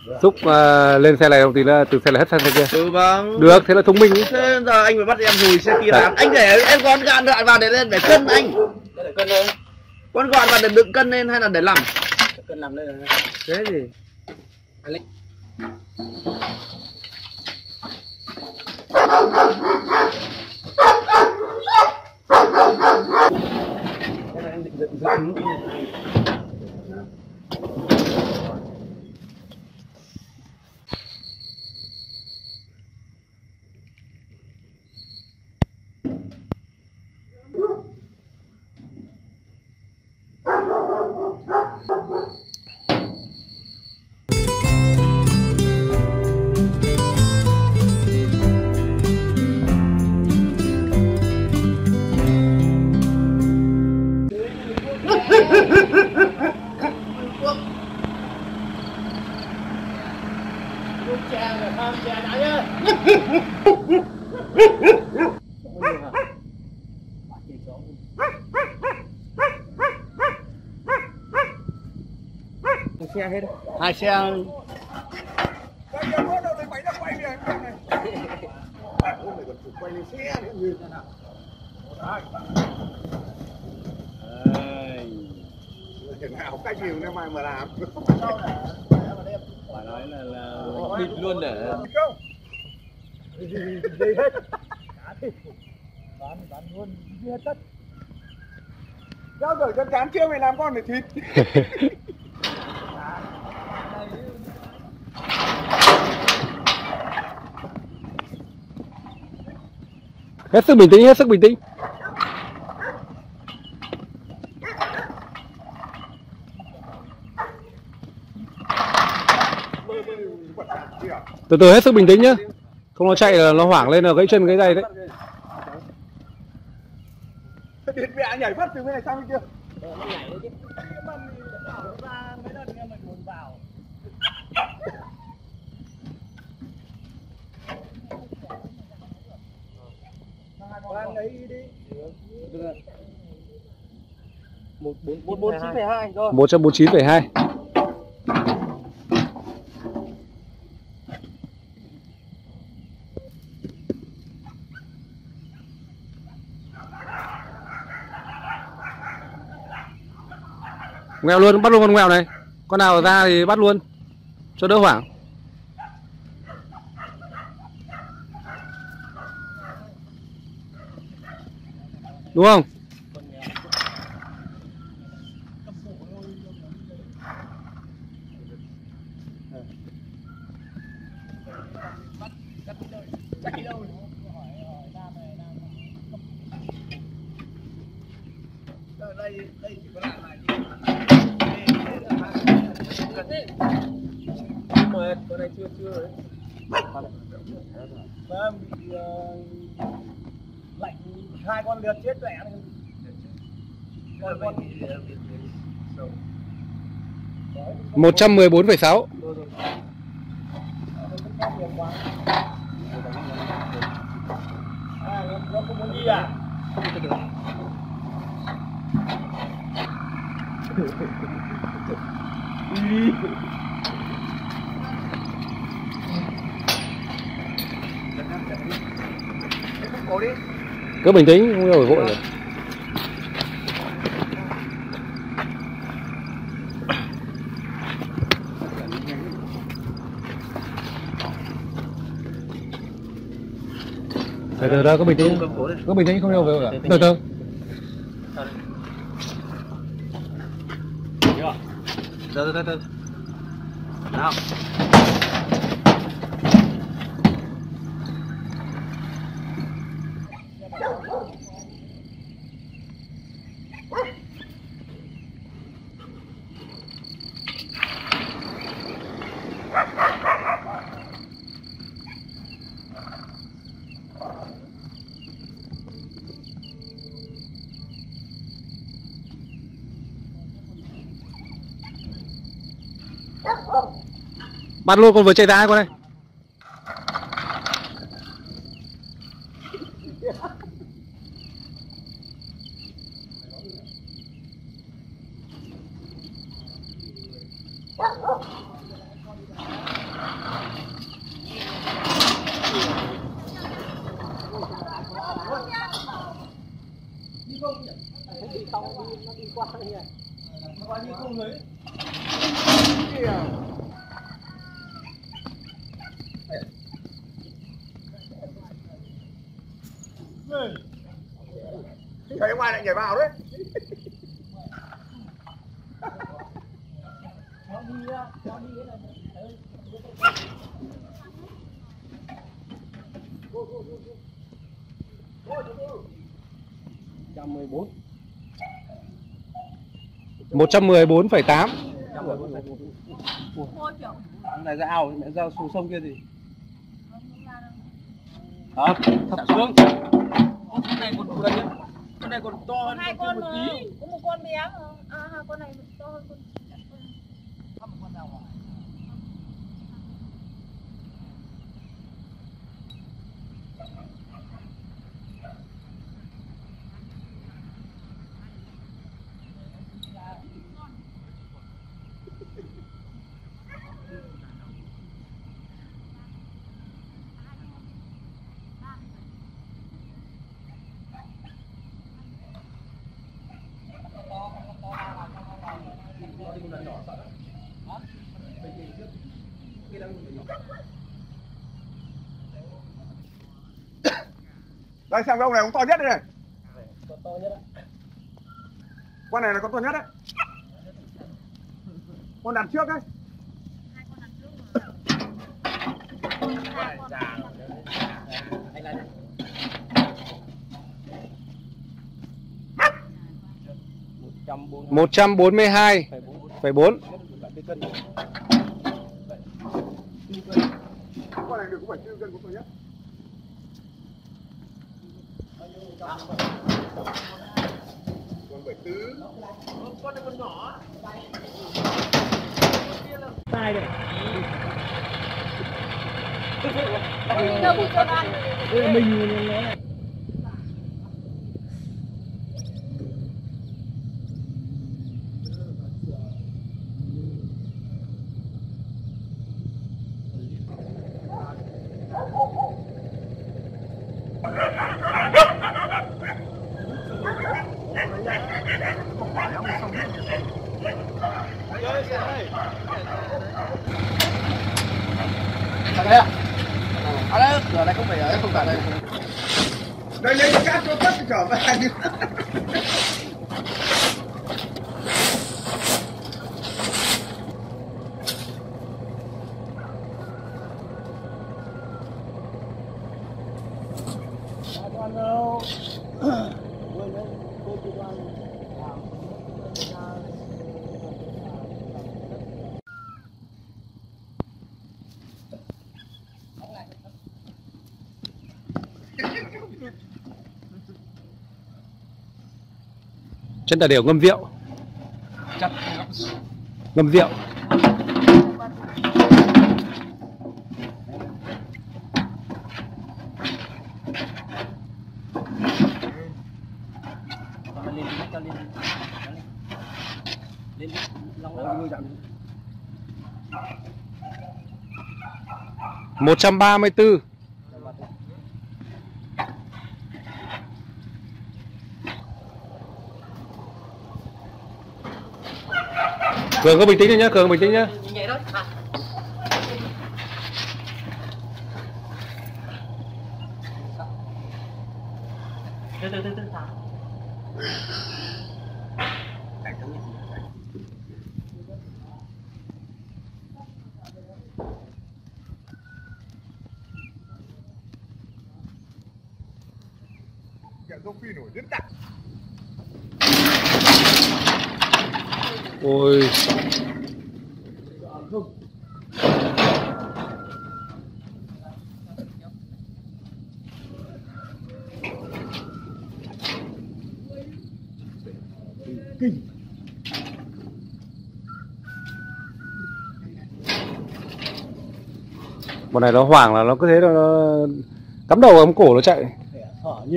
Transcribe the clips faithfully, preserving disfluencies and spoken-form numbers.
Xúc uh, lên xe này không thì là từ xe này hết sang xe kia. Ừ vâng. Được, thế là thông minh ý. Thế giờ anh phải bắt em lùi xe kia làm. Anh để em con gạn lại vào để lên để cân anh. Để cân thôi. Con gọn vào để đựng cân lên hay là để làm? Cân làm lên rồi. Thế gì? Anh lấy. Em định dựng dựng. Xe hết hai xe quay lên xe như thế nào thế nào cách nhiều năm mai mà làm phải nói là là thịt luôn để đi hết bán bán luôn đi hết tất giao rồi chân chán chưa mày làm con để thịt. Hết sức bình tĩnh, hết sức bình tĩnh. Từ từ, hết sức bình tĩnh nhá. Không nó chạy là nó hoảng lên là gãy chân gãy tay đấy. Điện mẹ nhảy phát từ bên này sang bên kia. một bốn chín phẩy hai rồi. một trăm bốn mươi chín phẩy hai. Ngoèo luôn, bắt luôn con ngoèo này. Con nào ra thì bắt luôn cho đỡ hoảng. Đúng không? Đây đây chỉ có làm này mệt, con này chưa chưa đấy. Vâng, bị uh, lạnh hai con lượt chết mẹ này. một trăm mười bốn phẩy sáu. À, nó không muốn đi à? Đi. Cứ bình tĩnh, không phải vội rồi. Từ từ đó, cứ bình tĩnh, cứ bình tĩnh, không đâu về cả. Từ từ. Từ từ từ. Nào. Bắt luôn, con vừa chạy ra con này. Thấy ngoài lại nhảy vào đấy. một trăm mười bốn phẩy tám. Này ra ao, mẹ ra xuống sông kia gì? Đó, thấp xuống. Con này còn gần nhá. Con này còn to hơn hai con một tí. Có một con bé mà. À, hai con này to hơn con. Con nào à? Đây xem cái ông này ông to nhất đây này. Con này là con to nhất đấy. Con đằng trước đấy. một trăm bốn mươi hai phẩy bốn. Con này được cũng phải siêu cân của tôi nhất. Con bảy tứ. Con này con nhỏ. tai này. Mình đâu bị con ăn. Mình nó Ở đây ạ. À đây, cửa này không phải ở đây, không phải đây. Đây lấy cái cát cho tất trở về. Chân tà đều ngâm rượu. Ngâm rượu. một trăm ba mươi tư. Cường có bình tĩnh nhá, Cường bình tĩnh nhá. từ từ từ từ thả. Kẹo rau phi nổi đến tặng. Ôi. Kinh. Bọn này nó hoảng là nó cứ thế nó, nó cắm đầu ấm cổ nó chạy. Thở nhỉ.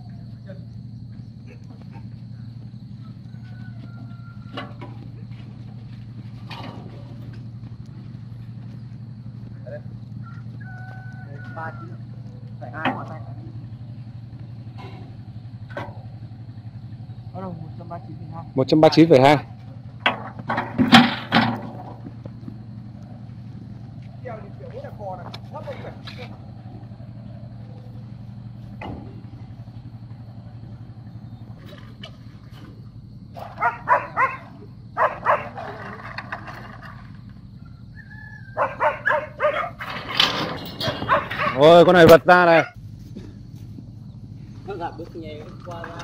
ba chín phải hai ngón tay. Ở đâu một trăm một trăm ba mươi chín phẩy hai. Ôi con này vật ra này. Nó gặp bước nhẹ qua ra.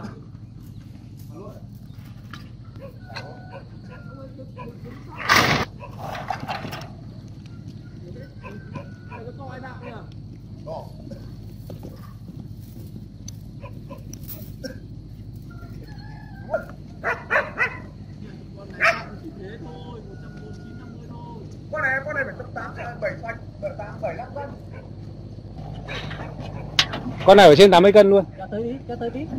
Con này con này phải tám bảy tám bảy lăm cân. Con này ở trên tám mươi cân luôn. Cho tới tí, cho tới tí.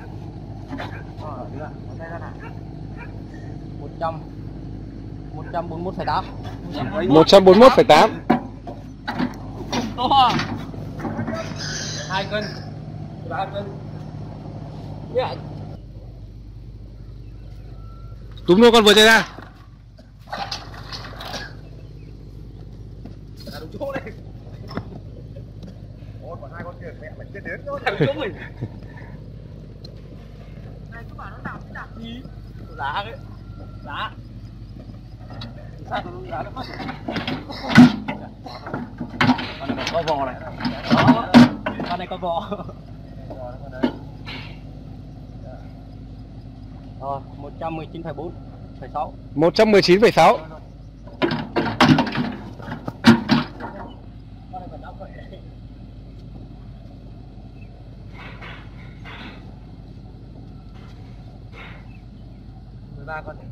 một trăm một trăm bốn mươi mốt phẩy tám. một trăm bốn mươi mốt phẩy tám. To. hai cân. ba cân. Yeah. Túm luôn con vừa chạy ra. Đúng chỗ này. Ôi còn hai con kia mẹ mày chết đến chỗ mình. Này cứ bảo nó đạp đạp gì? Đá đấy. Đá. Sao nó đá nó mất. Con này có vò này. Đó. Con này có vò. Rồi, một trăm mười chín phẩy bốn phẩy sáu. một trăm mười chín phẩy sáu. mười ba con.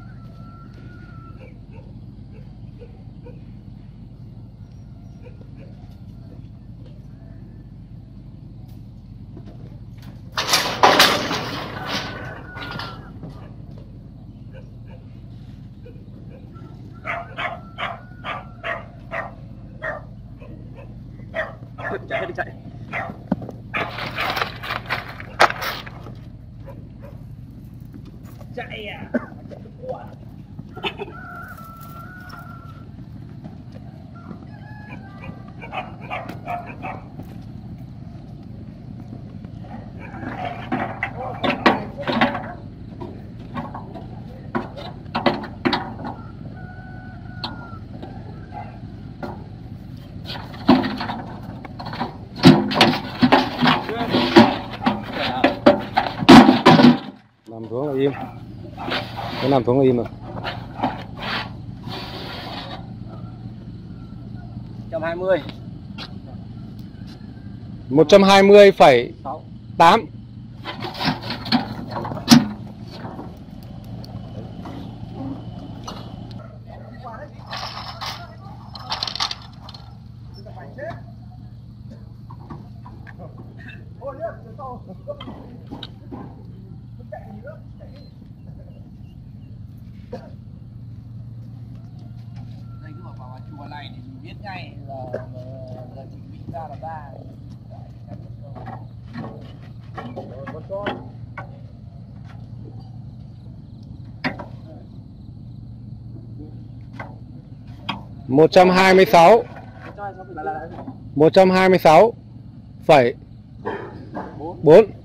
Chạy đi chạy. Chạy à. Nằm xuống là im. Nó nằm xuống là im rồi. một trăm hai mươi. một trăm hai mươi phẩy tám. Đây cứ bảo vào chùa này thì biết ngay là là chỉ bị ra là ra. Con con. một trăm hai mươi sáu. một trăm hai mươi sáu phẩy bốn.